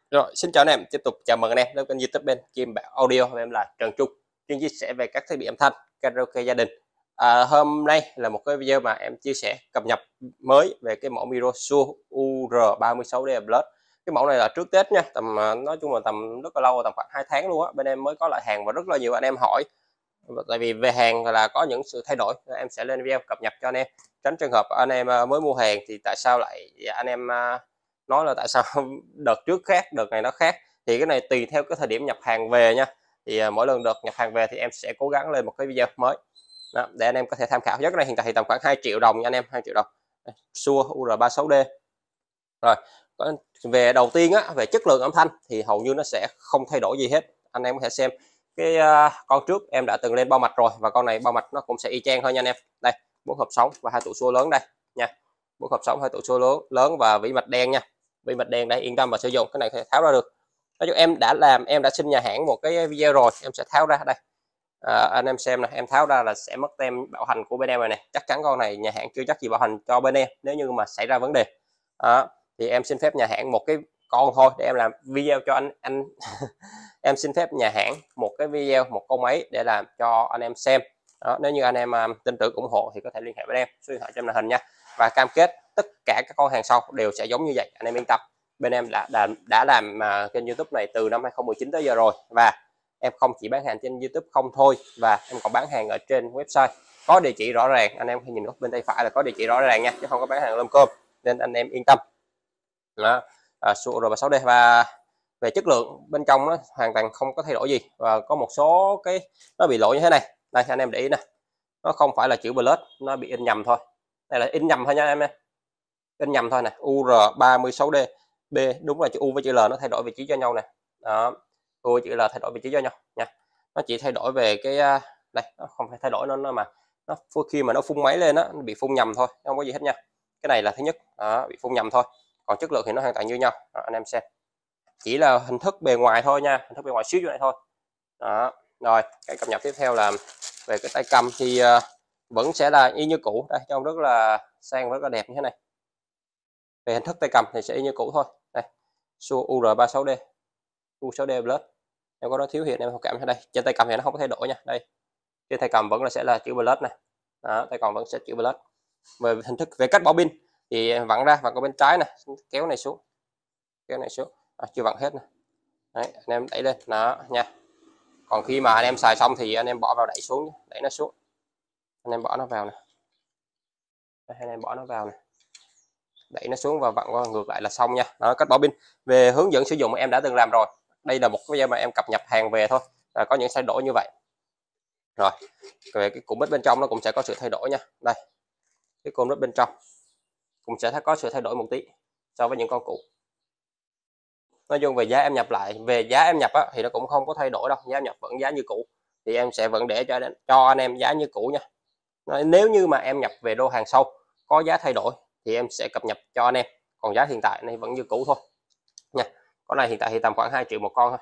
Rồi, xin chào anh em, tiếp tục chào mừng anh em đến kênh YouTube bên Kim Bảo Audio. Và em là Trần Trung, chuyên chia sẻ về các thiết bị âm thanh karaoke gia đình. Hôm nay là một cái video mà em chia sẻ cập nhật mới về cái mẫu micro Shure UR36D Plus. Cái mẫu này là trước Tết nha, nói chung là tầm rất là lâu, tầm khoảng 2 tháng luôn á. Bên em mới có lại hàng và rất là nhiều anh em hỏi. Tại vì về hàng là có những sự thay đổi, em sẽ lên video cập nhật cho anh em. Tránh trường hợp anh em mới mua hàng thì tại sao lại anh em nói là tại sao đợt trước khác, đợt này nó khác. Thì cái này tùy theo cái thời điểm nhập hàng về nha. Thì mỗi lần đợt nhập hàng về thì em sẽ cố gắng lên một cái video mới đó, để anh em có thể tham khảo. Giá cái này hiện tại thì tầm khoảng 2 triệu đồng nha anh em, 2 triệu đồng. Shure UR36D. Rồi, về đầu tiên á, về chất lượng âm thanh thì hầu như nó sẽ không thay đổi gì hết. Anh em có thể xem cái con trước em đã từng lên bao mạch rồi, và con này bao mạch nó cũng sẽ y chang thôi nha anh em. Đây, 4 hộp sóng và 2 tụ xua lớn đây nha. 4 hộp sóng, 2 tụ xua lớn và vỉ mạch đen nha. Vỉ mạch đen đây, yên tâm và sử dụng cái này có thể tháo ra được. Nói chung em đã xin nhà hãng một cái video rồi, em sẽ tháo ra đây. Anh em xem này, em tháo ra là sẽ mất tem bảo hành của bên em rồi này. Chắc chắn con này nhà hãng chưa chắc gì bảo hành cho bên em nếu như mà xảy ra vấn đề. Thì em xin phép nhà hãng một cái con thôi để em làm video cho anh em xin phép nhà hãng một cái video, một con máy để làm cho anh em xem đó. Nếu như anh em tin tưởng ủng hộ thì có thể liên hệ với em, số điện thoại trên màn hình nha. Và cam kết tất cả các con hàng sau đều sẽ giống như vậy, anh em yên tâm. Bên em đã làm kênh YouTube này từ năm 2019 tới giờ rồi, và em không chỉ bán hàng trên YouTube không thôi, và em còn bán hàng ở trên website có địa chỉ rõ ràng. Anh em khi nhìn góc bên tay phải là có địa chỉ rõ ràng nha, chứ không có bán hàng lôm cơm, nên anh em yên tâm. Đó, Shure UR36D. Và về chất lượng bên trong nó hoàn toàn không có thay đổi gì, và có một số cái nó bị lỗi như thế này. Đây anh em để ý nè, nó không phải là chữ Plus, nó bị in nhầm thôi. Đây là in nhầm thôi nha em, in nhầm thôi nè. UR36D B, đúng là chữ U với chữ L nó thay đổi vị trí cho nhau nè. Đó, U với chữ L thay đổi vị trí cho nhau nha. Nó chỉ thay đổi về cái đây, nó không phải thay đổi nó mà nó khi mà nó phun máy lên nó bị phun nhầm thôi, không có gì hết nha. Cái này là thứ nhất, đó, bị phun nhầm thôi. Còn chất lượng thì nó hoàn toàn như nhau. Đó, anh em xem, chỉ là hình thức bề ngoài thôi nha, hình thức bề ngoài xíu như này thôi. Đó. Rồi cái cập nhật tiếp theo là về cái tay cầm thì vẫn sẽ là y như cũ. Đây, trông rất là sang, rất là đẹp như thế này. Về hình thức tay cầm thì sẽ y như cũ thôi. Đây, Shure UR36D, U6D Plus. Em có nó thiếu hiện em thông cảm ở đây. Trên tay cầm thì nó không có thay đổi nha. Đây, trên tay cầm vẫn là sẽ là chữ Plus này. Đó, tay cầm vẫn sẽ chữ Plus. Về hình thức, về cách bỏ pin thì vặn ra, vặn qua bên trái này, kéo này xuống, kéo này xuống. Chưa vặn hết nè. Đấy, anh em đẩy lên đó nha. Còn khi mà anh em xài xong thì anh em bỏ vào, đẩy xuống, đẩy nó xuống, anh em bỏ nó vào nè. Anh em bỏ nó vào nè, đẩy nó xuống và vặn qua ngược lại là xong nha. Đó, cách bỏ pin. Về hướng dẫn sử dụng em đã từng làm rồi, đây là một cái video mà em cập nhật hàng về thôi, có những thay đổi như vậy. Rồi về cái cụm mic bên trong nó cũng sẽ có sự thay đổi nha. Đây, cái cụm mic bên trong cũng sẽ có sự thay đổi một tí so với những con cũ. Nói chung về giá em nhập lại, về giá em nhập á, thì nó cũng không có thay đổi đâu, giá em nhập vẫn giá như cũ, thì em sẽ vẫn để cho anh em giá như cũ nha. Nếu như mà em nhập về lô hàng sau có giá thay đổi thì em sẽ cập nhật cho anh em, còn giá hiện tại này vẫn như cũ thôi nha. Con này hiện tại thì tầm khoảng 2 triệu một con thôi.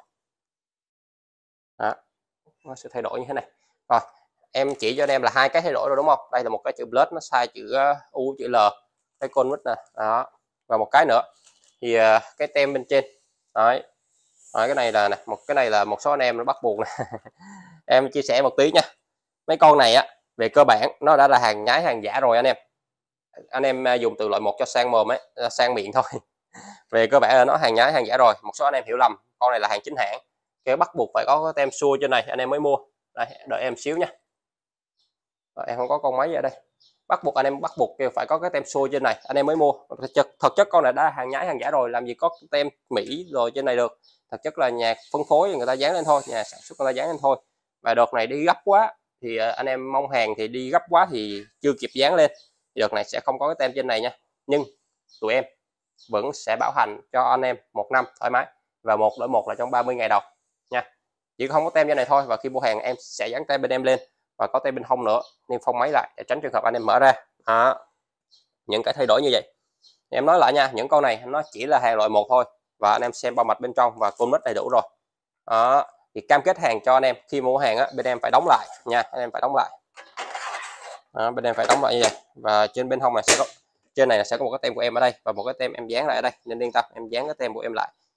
Đó, nó sẽ thay đổi như thế này. Rồi em chỉ cho anh em là hai cái thay đổi rồi đúng không? Đây là một cái chữ Plus nó sai chữ U, chữ L, cái con mic nè. Đó, và một cái nữa thì cái tem bên trên. Đấy. Rồi, cái này là cái này là một số anh em nó bắt buộc nè. Em chia sẻ một tí nha. Mấy con này á, về cơ bản nó đã là hàng nhái, hàng giả rồi anh em. Anh em dùng từ loại 1 cho sang mồm ấy, sang miệng thôi. Về cơ bản là nó hàng nhái, hàng giả rồi. Một số anh em hiểu lầm, con này là hàng chính hãng. Cái bắt buộc phải có cái tem Shure trên này anh em mới mua. Đây, đợi em xíu nha. Rồi, em không có con máy ở đây. Bắt buộc anh em kêu phải có cái tem Shure trên này anh em mới mua. Thực chất con này đã hàng nhái, hàng giả rồi, làm gì có tem Mỹ rồi trên này được. Thực chất là nhà phân phối người ta dán lên thôi, nhà sản xuất người ta dán lên thôi. Và đợt này đi gấp quá thì anh em mong hàng thì đi gấp quá thì chưa kịp dán lên, thì đợt này sẽ không có cái tem trên này nha. Nhưng tụi em vẫn sẽ bảo hành cho anh em 1 năm thoải mái, và 1 đổi 1 là trong 30 ngày đầu nha. Chỉ không có tem trên này thôi, và khi mua hàng em sẽ dán tem bên em lên, và có tem bên hông nữa, niêm phong máy lại để tránh trường hợp anh em mở ra. Đó, những cái thay đổi như vậy. Em nói lại nha, những con này nó chỉ là hàng loại 1 thôi, và anh em xem bao mặt bên trong và con mic đầy đủ rồi. Đó, thì cam kết hàng cho anh em khi mua hàng á, bên em phải đóng lại nha, anh em phải đóng lại. Đó, bên em phải đóng lại như vậy, và trên bên hông này sẽ có, trên này sẽ có một cái tem của em ở đây và một cái tem em dán lại ở đây, nên yên tâm em dán cái tem của em lại.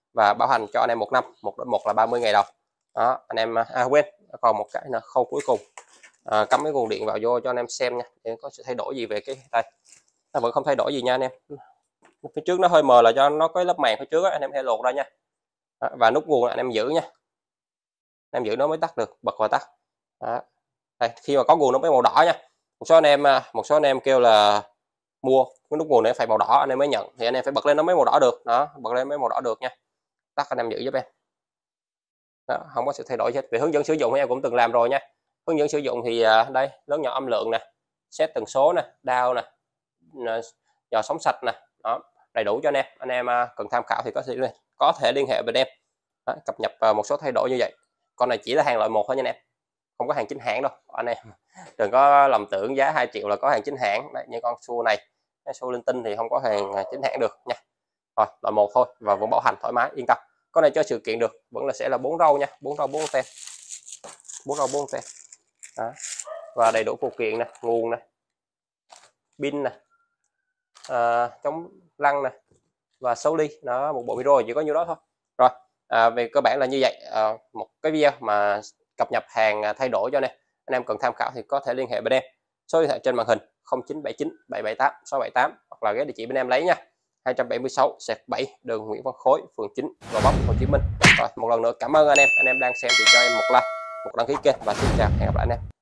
và bảo hành cho anh em 1 năm, 1 là 30 ngày đầu. Đó anh em quên còn một cái là khâu cuối cùng, cắm cái nguồn điện vào vô cho anh em xem nha, để có sự thay đổi gì về cái đây. Nó vẫn không thay đổi gì nha anh em. Phía trước nó hơi mờ là do nó có lớp màng phía trước á, anh em hay lột ra nha. Đó, và nút nguồn anh em giữ nha, anh em giữ nó mới tắt được, bật và tắt. Đó. Đây, khi mà có nguồn nó mới màu đỏ nha. Một số anh em kêu là mua cái nút nguồn này phải màu đỏ anh em mới nhận, thì anh em phải bật lên nó mới màu đỏ được. Đó, bật lên mới màu đỏ được nha. Tắt anh em giữ giúp em. Đó, không có sự thay đổi hết. Về hướng dẫn sử dụng em cũng từng làm rồi nha. Hướng dẫn sử dụng thì đây, lớn nhỏ âm lượng nè, set tần số nè, down nè, dò sóng sạch nè. Đó, đầy đủ cho anh em cần tham khảo thì có thể liên hệ với em. Đó, cập nhật một số thay đổi như vậy. Con này chỉ là hàng loại 1 thôi nha anh em, không có hàng chính hãng đâu anh em, đừng có lầm tưởng giá 2 triệu là có hàng chính hãng. Đấy, như con xua này, cái xua linh tinh thì không có hàng chính hãng được nha. Rồi loại 1 thôi và vẫn bảo hành thoải mái yên tâm. Con này cho sự kiện được vẫn sẽ là 4 râu nha, 4 râu 4 tem, 4 râu 4 tem. Đó. Và đầy đủ phụ kiện nè, nguồn nè, pin nè, chống lăn nè và số ly. Đó, một bộ micro chỉ có nhiêu đó thôi. Rồi về cơ bản là như vậy. Một cái video mà cập nhật hàng thay đổi cho anh em cần tham khảo thì có thể liên hệ bên em, số điện thoại trên màn hình 0979 778 678 hoặc là ghé địa chỉ bên em lấy nha, 276/7 đường Nguyễn Văn Khối, phường 9, Gò Vấp, Hồ Chí Minh. Rồi một lần nữa cảm ơn anh em đang xem thì cho em một like, một đăng ký kênh và xin chào, hẹn gặp lại anh em.